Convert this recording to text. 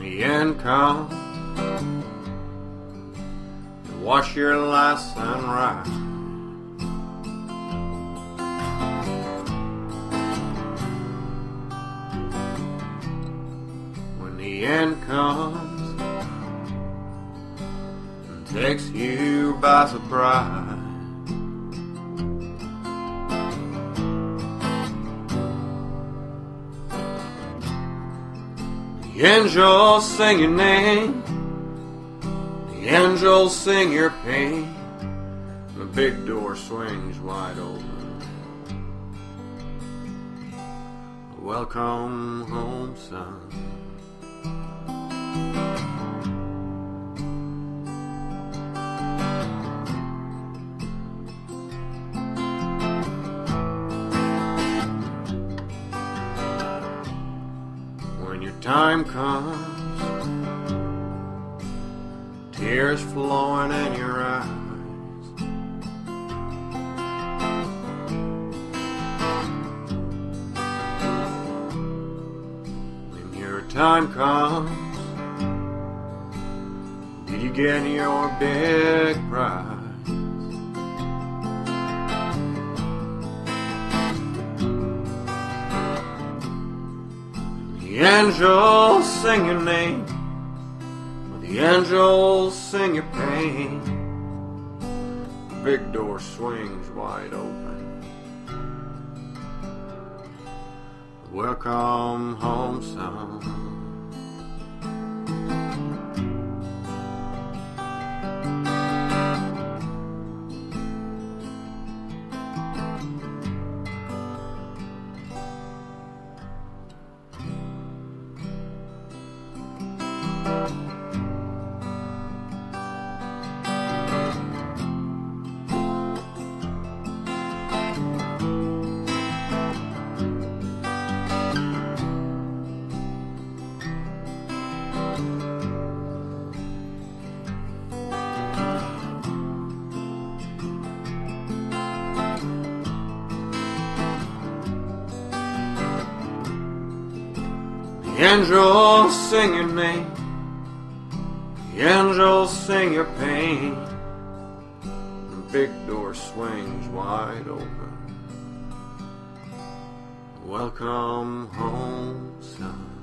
the end comes, to watch your last sunrise. When the end comes and takes you by surprise, the angels sing your name, the angels sing your pain, the big door swings wide open. Welcome home, son. When your time comes, tears flowing in your eyes, when your time comes, did you get your big prize? The angels sing your name, the angels sing your pain, the big door swings wide open. Welcome home, son. The angels sing your name, the angels sing your pain, the big door swings wide open. Welcome home, son.